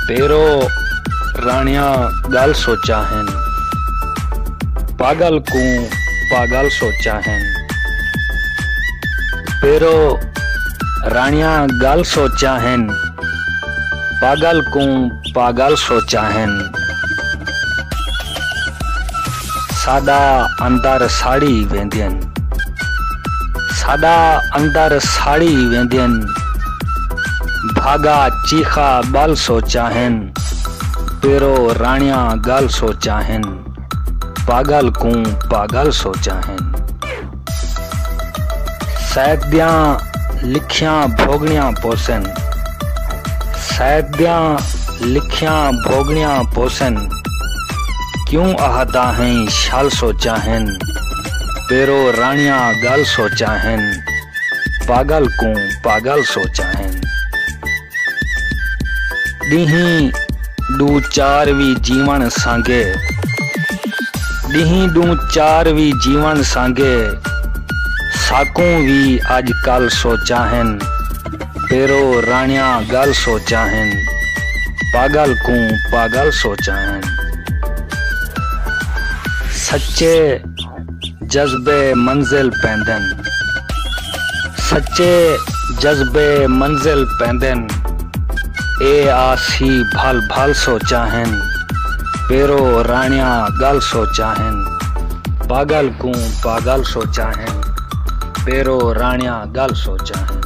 पेरो राणिया गल सोचा हैं, पागल को पागल सोचा हैं। पेरो राणिया गल सोचा हैं, पागल को पागल सोचा हैं। सादा अंदर साड़ी वेंदियन, सादा अंदर साड़ी वेंदियन। भागा चीखा बल सोचा हैं, पेरो राणिया गल सोचा हैं, पागल को पागल सोचा हैं। सैद्या लिखिया भोगनिया पोसन, सैद्या लिखिया भोगनिया पोसन। क्यों आहता हैं शाल सोचा हैं, पेरो राणिया गल सोचा हैं, पागल को पागल सोचा हैं। दीही दू चारवी जीवन सांगे, दीही दू चारवी जीवन सांगे। साकू भी आज कल सोचा हैं, पेरो राणिया गल सोचा हैं, पागल को पागल सोचा हैं। सच्चे जज्बे मंजिल पैंदन, सच्चे जज्बे मंजिल पैंदन। ए आसी भल भल सोचा हैं, पेरो राणिया गल सोचा हैं, पागल को पागल सोचा हैं, पेरो राणिया गल सोचा हैं।